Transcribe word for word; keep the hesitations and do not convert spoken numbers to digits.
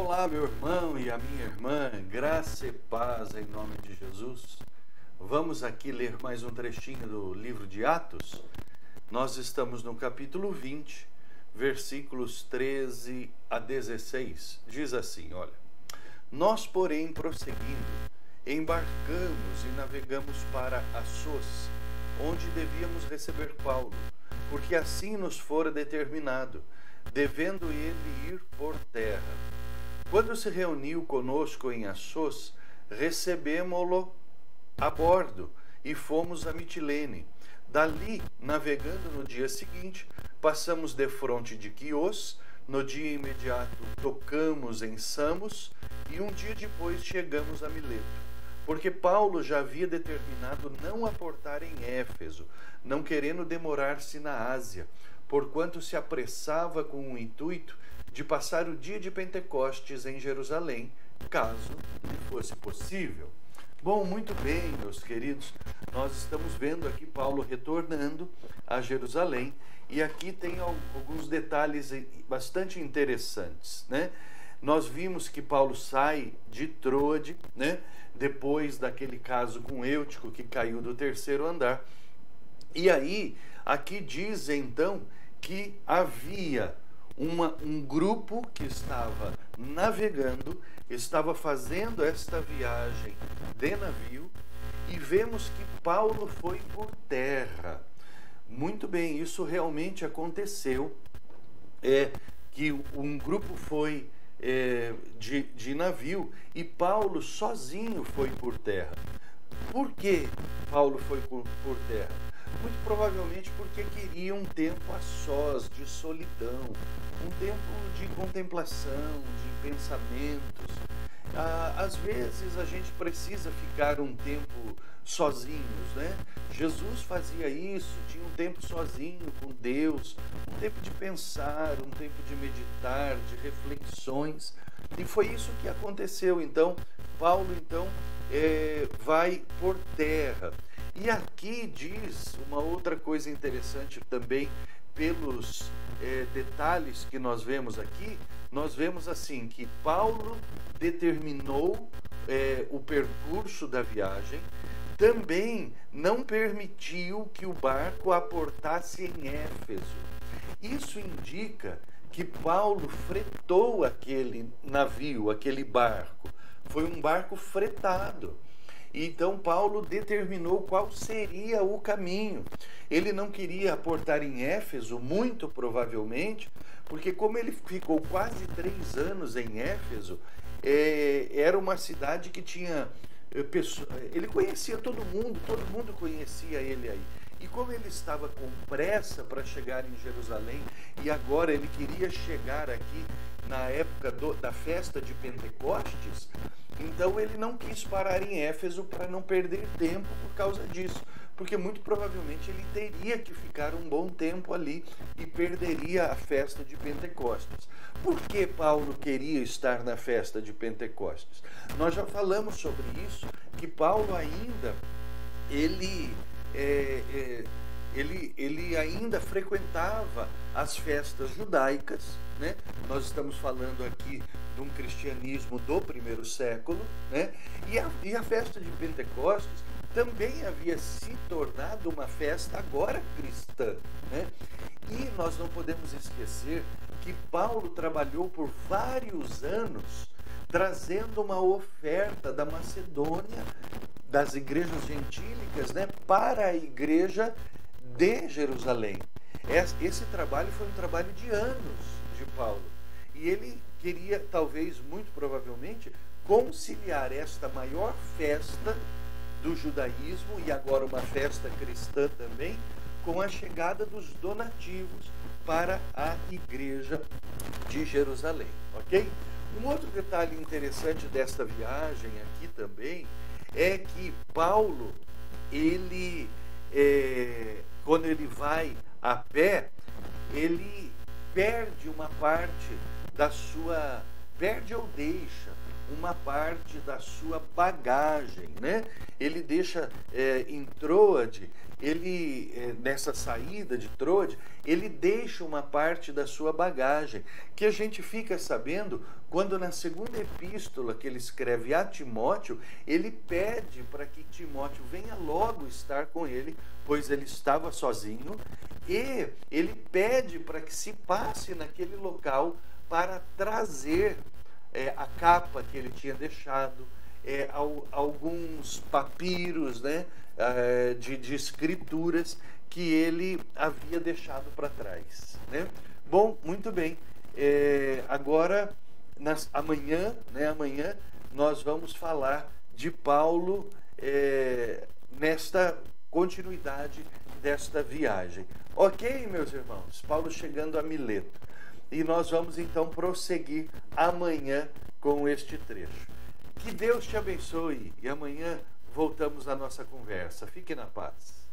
Olá, meu irmão e a minha irmã, graça e paz em nome de Jesus. Vamos aqui ler mais um trechinho do livro de Atos. Nós estamos no capítulo vinte, versículos treze a dezesseis. Diz assim, olha: Nós, porém, prosseguindo, embarcamos e navegamos para Assos, onde devíamos receber Paulo, porque assim nos fora determinado, devendo ele ir por terra. Quando se reuniu conosco em Assos, recebemo-lo a bordo e fomos a Mitilene. Dali, navegando no dia seguinte, passamos defronte de Quios. No dia imediato, tocamos em Samos e um dia depois chegamos a Mileto, porque Paulo já havia determinado não aportar em Éfeso, não querendo demorar-se na Ásia, porquanto se apressava com o intuito de passar o dia de Pentecostes em Jerusalém, caso lhe fosse possível. Bom, muito bem, meus queridos, nós estamos vendo aqui Paulo retornando a Jerusalém, e aqui tem alguns detalhes bastante interessantes, né? Nós vimos que Paulo sai de Troade, né? Depois daquele caso com Eutico, que caiu do terceiro andar. E aí, aqui diz então que havia uma, um grupo que estava navegando, estava fazendo esta viagem de navio, e vemos que Paulo foi por terra. Muito bem, isso realmente aconteceu, é, que um grupo foi é, de, de navio e Paulo sozinho foi por terra. Por que Paulo foi por, por terra? Muito provavelmente porque queria um tempo a sós, de solidão, um tempo de contemplação, de pensamentos. Ah, às vezes a gente precisa ficar um tempo sozinhos, né? Jesus fazia isso, tinha um tempo sozinho com Deus, um tempo de pensar, um tempo de meditar, de reflexões. E foi isso que aconteceu. Então, Paulo então é, vai por terra. E aqui diz uma outra coisa interessante também, pelos é, detalhes que nós vemos aqui, nós vemos assim, que Paulo determinou é, o percurso da viagem, também não permitiu que o barco aportasse em Éfeso. Isso indica que Paulo fretou aquele navio, aquele barco. Foi um barco fretado. Então Paulo determinou qual seria o caminho. Ele não queria aportar em Éfeso, muito provavelmente, porque como ele ficou quase três anos em Éfeso, é, era uma cidade que tinha... Ele conhecia todo mundo, todo mundo conhecia ele aí. E como ele estava com pressa para chegar em Jerusalém, e agora ele queria chegar aqui na época do, da festa de Pentecostes, então ele não quis parar em Éfeso para não perder tempo por causa disso, porque muito provavelmente ele teria que ficar um bom tempo ali e perderia a festa de Pentecostes. Por que Paulo queria estar na festa de Pentecostes? Nós já falamos sobre isso, que Paulo ainda, ele, é, é, ele, ele ainda frequentava as festas judaicas, né? Nós estamos falando aqui de um cristianismo do primeiro século, né? E a, e a festa de Pentecostes também havia se tornado uma festa agora cristã, né? E nós não podemos esquecer que Paulo trabalhou por vários anos trazendo uma oferta da Macedônia, das igrejas gentílicas, né, para a igreja de Jerusalém. Esse trabalho foi um trabalho de anos de Paulo. E ele queria, talvez, muito provavelmente, conciliar esta maior festa do judaísmo, e agora uma festa cristã também, com a chegada dos donativos para a igreja de Jerusalém, ok? Um outro detalhe interessante desta viagem aqui também é que Paulo, ele, é, quando ele vai a pé, ele perde uma parte da sua, perde ou deixa uma parte da sua bagagem, né? Ele deixa é, em Troade, ele, nessa saída de Trode, ele deixa uma parte da sua bagagem, que a gente fica sabendo quando na segunda epístola que ele escreve a Timóteo, ele pede para que Timóteo venha logo estar com ele, pois ele estava sozinho, e ele pede para que se passe naquele local para trazer é, a capa que ele tinha deixado, é, ao, alguns papiros, né, é, de, de escrituras que ele havia deixado para trás, né? Bom, muito bem. É, agora, nas, amanhã, né, amanhã nós vamos falar de Paulo é, nesta continuidade desta viagem. Ok, meus irmãos? Paulo chegando a Mileto. E nós vamos então prosseguir amanhã com este trecho. Que Deus te abençoe e amanhã voltamos à nossa conversa. Fique na paz.